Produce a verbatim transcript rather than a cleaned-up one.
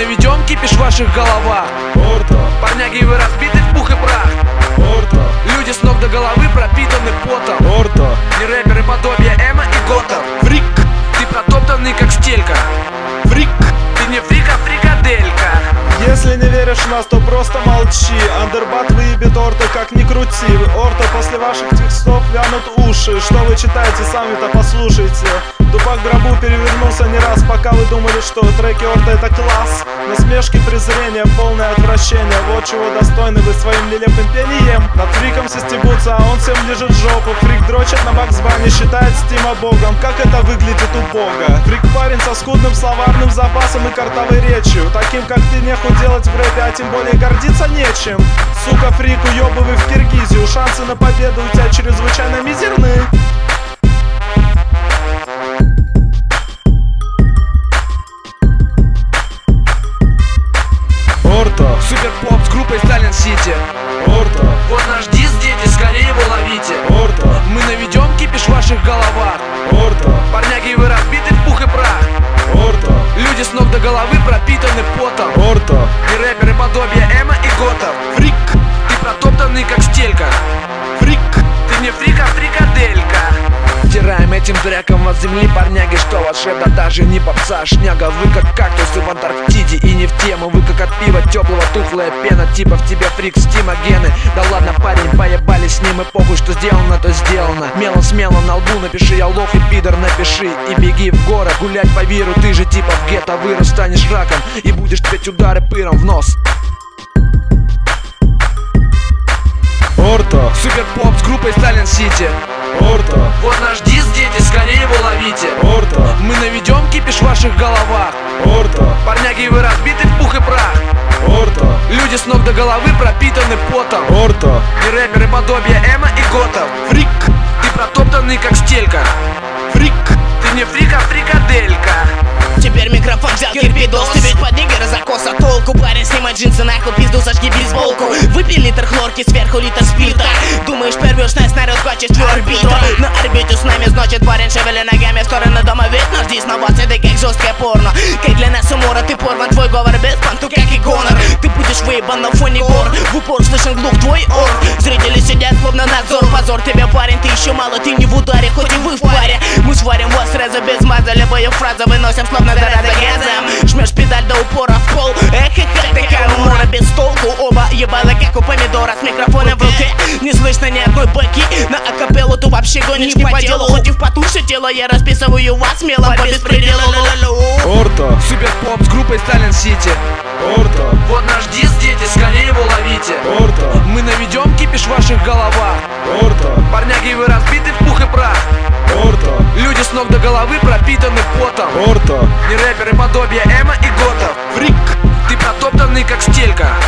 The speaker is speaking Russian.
наведем кипиш в ваших головах. Орто, Парняги, вы разбиты в пух и прах. Орто, Люди с ног до головы пропитаны потом. Орто, Не рэперы подобие Эма и Гота. фрик, Ты протоптанный как стелька. фрик. Ты не фрик, а фрикаделька. Если не веришь в нас, то просто молчи. Андербат выебет Орто, как ни крути. Орто, после ваших текстов вянут уши. Что вы читаете, сами-то послушайте. Тупак в гробу перевернулся не раз, пока вы думали, что треки Орто это класс. Насмешки, презрение, полное отвращение. Вот чего достойны вы своим нелепым пением. Над фриком все стебутся, а он всем лежит в жопу. Фрик дрочит на Баксбане, считает Стима богом. Как это выглядит убого? Фрик парень со скудным словарным запасом и картовой речью. Таким как ты нехуй делать в рэпе, а тем более гордиться нечем. Сука, фрик, уебывай в Киргизию. Шансы на победу у тебя чрезвычайно мизерны. Орто, Супер поп с группой Сталин Сити. Орто, Вот наш дис, дети, скорее его ловите. Орто, Мы наведем кипиш в ваших головах. Орто, Парняги, вы разбиты в пух и прах. Орто, Люди с ног до головы пропитаны потом. Орто, Не рэперы подобие Эма и Гота. фрик, Ты протоптанный как стелька. фрик. Ты не фрик, а фрикаделька. Стираем этим треком от земли, парняги, что ваш это даже не попса, шняга. Вы как кактусы в Антарктиде и не в тему. Вы как от пива теплого тухлая пена. Типа в тебе фрик, стима, гены. Да ладно, парень, поебали с ним и похуй, что сделано, то сделано. Мелом смело на лбу напиши, я лох и пидор, напиши. И беги в город, гулять по миру. Ты же типа в гетто вырос, станешь раком и будешь петь удары пыром в нос. Орто, Супер поп с группой Сталин Сити. Орто, Вот наш дис, дети, скорее его ловите. Орто, Мы наведем кипиш в ваших головах. Орто, Парняги, вы разбиты в пух и прах. Орто, Люди с ног до головы пропитаны потом. Орто, Не рэперы подобие Эма и Гота. фрик, Ты протоптанный как стелька. фрик. Ты не фрик, а фрикаделька. Теперь микрофон взял кирпидос. Ты ведь под нигера закоса толку. Парень, снимай джинсы, нахуй пизду, зажги бейсболку. Выпей литр хлорки, сверху литр спирта. Думаешь, порвешь нас народ, хочешь твой орбиту. На орбиту с нами, значит, парень, шевели ногами в сторону дома. Ведь наш дис на вас, это как жесткое порно. Как для нас умора, ты порван, твой говор без панту, как и гонор. Ты будешь выебан на фоне гор. В упор слышен глух твой ор. Зрители сидят, словно надзор. Позор тебе, парень, ты еще мало, ты не в ударе, хоть и вы в паре. Мы сварим вас сразу без маза. Любые фразы выносим, словно зараза газом. Жмешь педаль до упора в пол. Эх, эх, эх, такая умора без толку. Оба ебала, как у помидора, с микрофоном в руке. Не слышно ни одной бэки. На акапеллу ты вообще гонишь не по делу. Хоть и в потуше тело, я расписываю вас мелом по беспределу. Орто, Супер поп с группой Сталин Сити. Орто, Вот наш дис, дети, скорее его ловите. Орто, Мы наведем кипиш в ваших головах. Орто, Парняги, вы разбиты в пух и прах. Орто, Люди с ног до головы пропитаны потом. Орто, Не рэперы подобие Эма и Гота. фрик, Ты протоптанный как стелька.